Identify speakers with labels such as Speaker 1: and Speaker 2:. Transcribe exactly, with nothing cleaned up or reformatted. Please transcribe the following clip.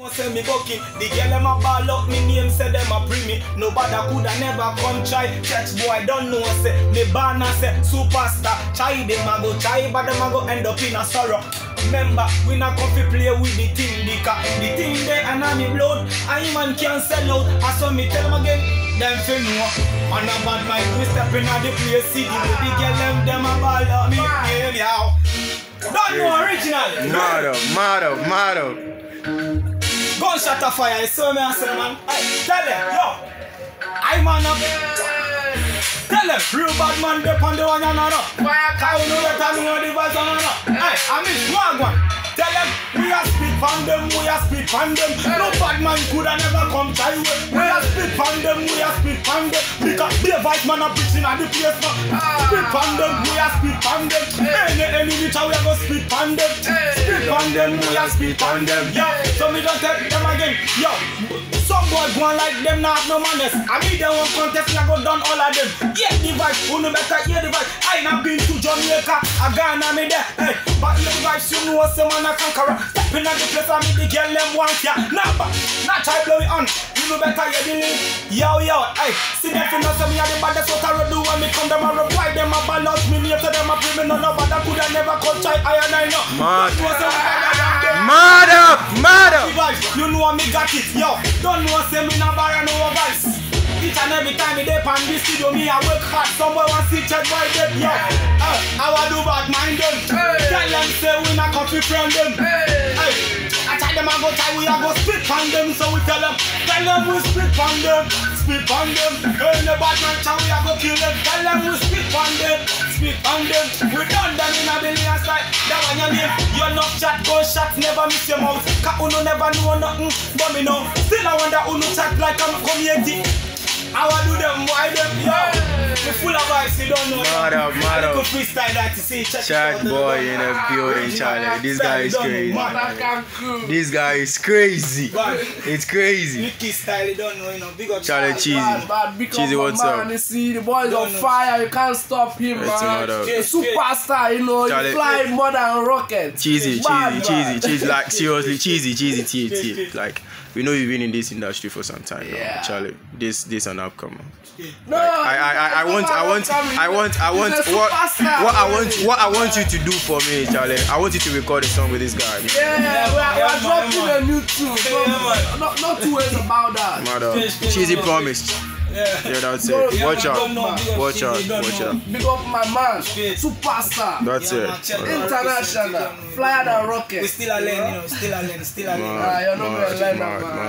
Speaker 1: Say me bucky, the girl them a ball up, me name say them a bring me. Nobody coulda never come try. Catch boy don't know say me banner say superstar. Try them a go try, but them a go end up in a sorrow. Remember, we not come to play with the thing, because the thing there and I'm in blood. I man can't sell out. I saw me tell them again, them feel no. And a bad mind, we step in at the place, see the the girl them them a ball up me. Anyhow, don't know original.
Speaker 2: Motto, motto, motto.
Speaker 1: Gunshot of fire, you saw me and say, man, hey, tell them, yo, I man up. Tell them, real bad man, they on the one another. Cause you know that I know the vibes on another. Hey, I miss one one. Tell them, we are spit from them, we are spit from them. No bad man coulda never come try way. We are spit from them, we are spit from them. Because the vice man are preaching at the place now. Spit from them, we are spit from them. Any, any which we are go spit from them. Spit from them, we are spit from them. Yo, so me don't tell them again. Yo, some boy go on like them not have no manners. I mean they won't contest, I go down all of them. Yeah, the vibe, who no better hear the vibe. I not been to Jamaica, I Ghana me there. Hey, but the vibes you know someone a conqueror. Stepping at the place I meet the girl them want ya. Nah, but not try blow it on. You know better hear the link. Yo, yo, hey, see them finna say me a the baddest what I do when me come them a reply them a balance me near to them a bring me no no but I coulda never come try I and I know.
Speaker 2: Mad, mad up, mad up.
Speaker 1: You know me got it, yo. Don't know say me na borrow no advice. Each and every time me dey pan this studio, me I work hard. Somebody want see check by them, yo. Uh, I want do bad mind them. Hey. Tell them say we not come to friend them. Hey. Hey. I tell them I go try we a go spit on them, so we tell them, tell them we spit on them, spit on them. Hey, the bad man try we a go kill them. Tell them we spit on them, spit on them. We done them in a billion side. That one your name. You not chat, go shots, never miss your mouth. Cause you never know nothing, but me know. Still I wonder who no chat like I'm community. I want to do them, why them, yo. We're full of vibes, you don't know.
Speaker 2: Mad up, mad up.
Speaker 1: Freestyle that to see. Check
Speaker 2: Chat boy in a building, Charlie. This guy is crazy. This guy is crazy. It's crazy.
Speaker 1: Nicky style, you don't know, you know. Big up
Speaker 2: Charlie, cheesy.
Speaker 3: Bad, bad. Big
Speaker 2: Cheesy,
Speaker 3: up,
Speaker 2: what's
Speaker 3: man.
Speaker 2: up?
Speaker 3: You see, the boy is on fire. You can't stop him,
Speaker 2: It's
Speaker 3: man.
Speaker 2: mad up.
Speaker 3: A superstar, you know.
Speaker 2: Charlie.
Speaker 3: He fly more than rockets.
Speaker 2: Cheesy,
Speaker 3: Bad,
Speaker 2: cheesy,
Speaker 3: man.
Speaker 2: cheesy, cheesy. Like seriously, cheesy, cheesy, cheesy, cheesy. Like we know you've been in this industry for some time now,
Speaker 3: Yeah.
Speaker 2: Charlie. This, this an upcomer.
Speaker 3: No,
Speaker 2: Like, I, I, I, I want, I want, I want, I want,
Speaker 3: He's a
Speaker 2: what,
Speaker 3: superstar.
Speaker 2: what I want, what I want you to do for me, Charlie. I want you to record a song with this guy. Man.
Speaker 3: Yeah, we are, we are dropping
Speaker 1: man.
Speaker 3: a new tune. So,
Speaker 1: man.
Speaker 3: not, not two ways about that.
Speaker 2: Mad up. Cheesy promised. Yeah, that's it. Watch out, watch out, watch out.
Speaker 3: Big up my man, superstar.
Speaker 2: That's it.
Speaker 3: International, flyer than rocket.
Speaker 1: We still a learn, you know, still a learn, still a learn.
Speaker 3: Ah, you're not
Speaker 2: Mad,
Speaker 3: gonna learn
Speaker 2: mad,
Speaker 3: that, man.
Speaker 2: mad.